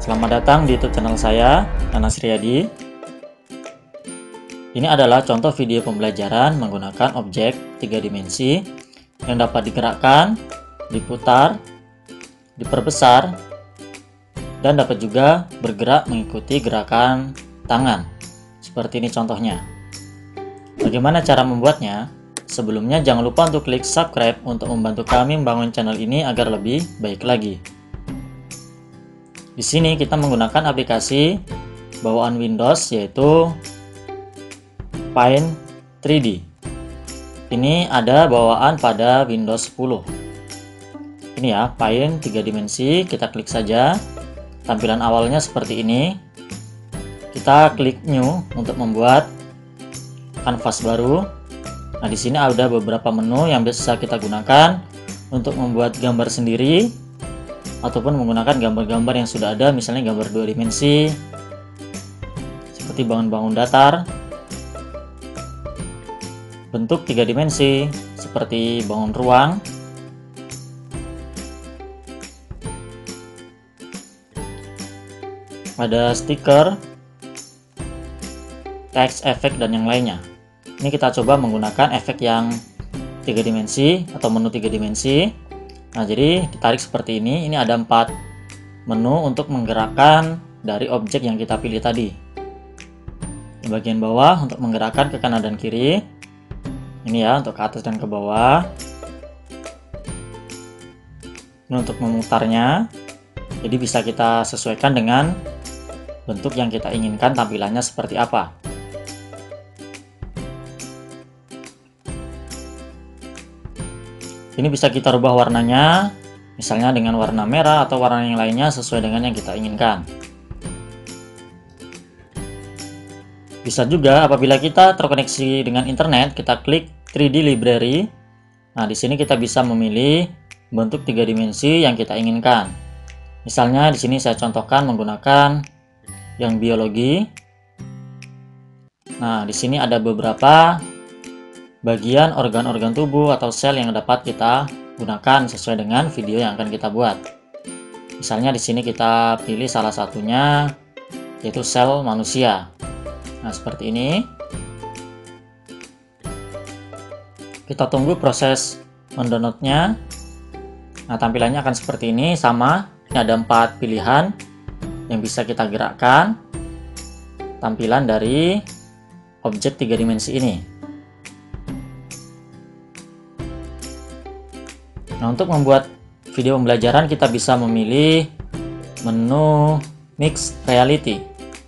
Selamat datang di YouTube channel saya, Nanas Riyadi. Ini adalah contoh video pembelajaran menggunakan objek 3 dimensi yang dapat digerakkan, diputar, diperbesar, dan dapat juga bergerak mengikuti gerakan tangan. Seperti ini contohnya. Bagaimana cara membuatnya? Sebelumnya jangan lupa untuk klik subscribe untuk membantu kami membangun channel ini agar lebih baik lagi. Di sini kita menggunakan aplikasi bawaan Windows yaitu Paint 3D. Ini ada bawaan pada Windows 10. Ini ya, Paint 3 dimensi, kita klik saja. Tampilan awalnya seperti ini. Kita klik New untuk membuat kanvas baru. Nah, di sini ada beberapa menu yang bisa kita gunakan untuk membuat gambar sendiri ataupun menggunakan gambar-gambar yang sudah ada, misalnya gambar 2 dimensi seperti bangun-bangun datar, bentuk 3 dimensi seperti bangun ruang, ada stiker, teks, efek, dan yang lainnya. Ini kita coba menggunakan efek yang 3 dimensi atau menu 3 dimensi. Nah, jadi ditarik seperti ini. Ini ada 4 menu untuk menggerakkan dari objek yang kita pilih tadi. Di bagian bawah untuk menggerakkan ke kanan dan kiri. Ini ya, untuk ke atas dan ke bawah. Ini untuk memutarnya. Jadi bisa kita sesuaikan dengan bentuk yang kita inginkan tampilannya seperti apa. Ini bisa kita rubah warnanya, misalnya dengan warna merah atau warna yang lainnya sesuai dengan yang kita inginkan. Bisa juga apabila kita terkoneksi dengan internet, kita klik 3D Library. Nah, di sini kita bisa memilih bentuk 3 dimensi yang kita inginkan. Misalnya di sini saya contohkan menggunakan yang biologi. Nah, di sini ada beberapa bagian organ-organ tubuh atau sel yang dapat kita gunakan sesuai dengan video yang akan kita buat. Misalnya di sini kita pilih salah satunya yaitu sel manusia. Nah, seperti ini. Kita tunggu proses mendownloadnya. Nah, tampilannya akan seperti ini, sama. Ini ada 4 pilihan yang bisa kita gerakkan. Tampilan dari objek 3 dimensi ini. Nah, untuk membuat video pembelajaran kita bisa memilih menu Mixed Reality.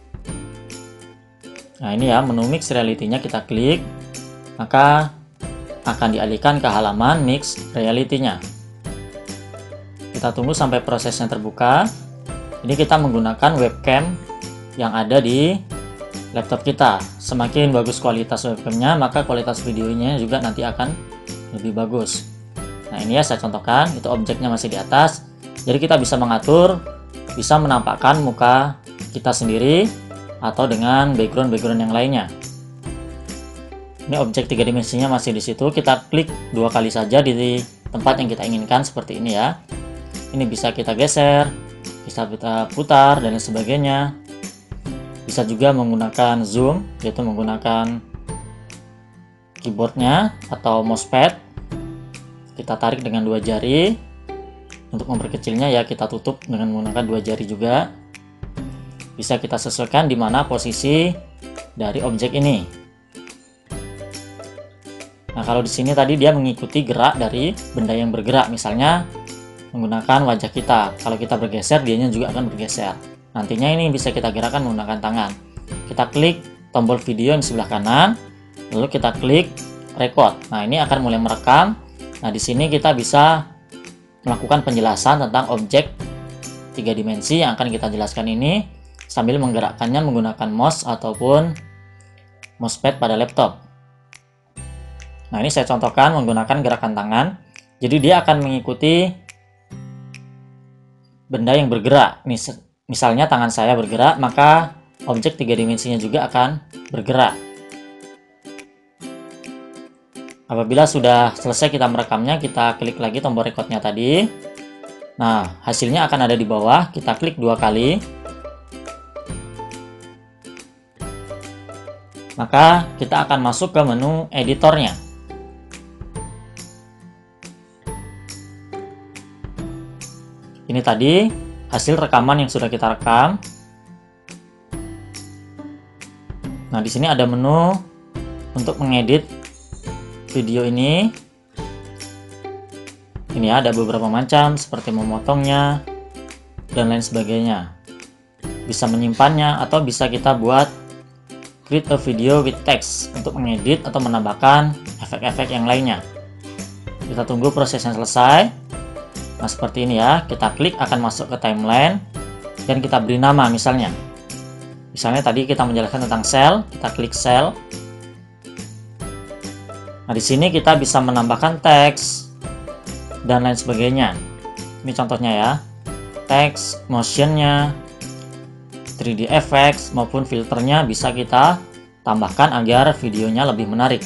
Nah, ini ya, menu Mixed Reality-nya kita klik, maka akan dialihkan ke halaman Mixed Reality-nya. Kita tunggu sampai prosesnya terbuka. Ini kita menggunakan webcam yang ada di laptop kita. Semakin bagus kualitas webcamnya, maka kualitas videonya juga nanti akan lebih bagus. Nah, ini ya saya contohkan, itu objeknya masih di atas. Jadi kita bisa mengatur, bisa menampakkan muka kita sendiri atau dengan background-background yang lainnya. Ini objek 3 dimensinya masih di situ. Kita klik 2 kali saja di tempat yang kita inginkan seperti ini ya. Ini bisa kita geser, bisa kita putar dan lain sebagainya. Bisa juga menggunakan zoom, yaitu menggunakan keyboardnya atau mousepad. Kita tarik dengan 2 jari. Untuk memperkecilnya ya kita tutup dengan menggunakan 2 jari juga. Bisa kita sesuaikan di mana posisi dari objek ini. Nah, kalau di sini tadi dia mengikuti gerak dari benda yang bergerak, misalnya menggunakan wajah kita. Kalau kita bergeser, dianya juga akan bergeser. Nantinya ini bisa kita gerakkan menggunakan tangan. Kita klik tombol video yang sebelah kanan, lalu kita klik record. Nah, ini akan mulai merekam. Nah, di sini kita bisa melakukan penjelasan tentang objek 3 dimensi yang akan kita jelaskan ini sambil menggerakkannya menggunakan mouse ataupun mousepad pada laptop. Nah, ini saya contohkan menggunakan gerakan tangan. Jadi dia akan mengikuti benda yang bergerak. Misalnya tangan saya bergerak, maka objek 3 dimensinya juga akan bergerak. Apabila sudah selesai kita merekamnya, kita klik lagi tombol recordnya tadi. Nah, hasilnya akan ada di bawah. Kita klik 2 kali. maka kita akan masuk ke menu editornya. Ini tadi hasil rekaman yang sudah kita rekam. Nah, di sini ada menu untuk mengedit video ini. Ini ada beberapa macam seperti memotongnya dan lain sebagainya. Bisa menyimpannya atau bisa kita buat create a video with text untuk mengedit atau menambahkan efek-efek yang lainnya. Kita tunggu prosesnya selesai. Nah, seperti ini ya. Kita klik akan masuk ke timeline dan kita beri nama misalnya. Misalnya tadi kita menjelaskan tentang sel, kita klik sel. Nah, di sini kita bisa menambahkan teks dan lain sebagainya. Ini contohnya ya. Teks, motionnya, 3D effects maupun filternya bisa kita tambahkan agar videonya lebih menarik.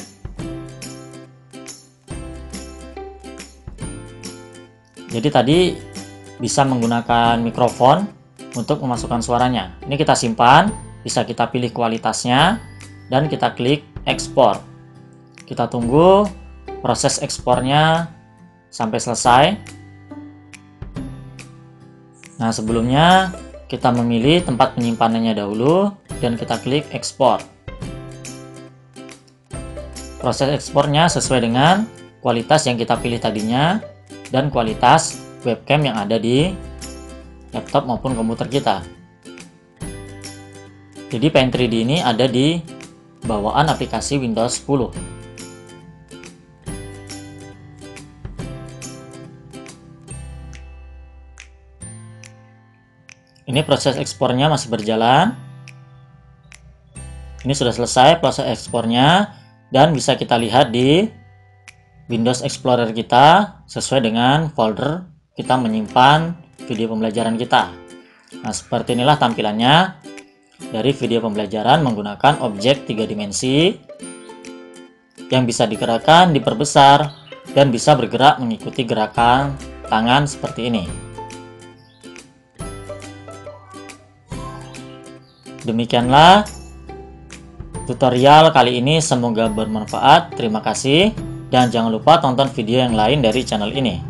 Jadi tadi bisa menggunakan mikrofon untuk memasukkan suaranya. Ini kita simpan, bisa kita pilih kualitasnya dan kita klik ekspor. Kita tunggu proses ekspornya sampai selesai. Nah, sebelumnya kita memilih tempat penyimpanannya dahulu dan kita klik ekspor. Proses ekspornya sesuai dengan kualitas yang kita pilih tadinya dan kualitas webcam yang ada di laptop maupun komputer kita. Jadi Paint 3D ini ada di bawaan aplikasi Windows 10. Ini proses ekspornya masih berjalan. Ini sudah selesai proses ekspornya dan bisa kita lihat di Windows Explorer kita sesuai dengan folder kita menyimpan video pembelajaran kita. Nah, seperti inilah tampilannya dari video pembelajaran menggunakan objek 3 dimensi yang bisa digerakkan, diperbesar, dan bisa bergerak mengikuti gerakan tangan seperti ini. Demikianlah tutorial kali ini, semoga bermanfaat. Terima kasih dan jangan lupa tonton video yang lain dari channel ini.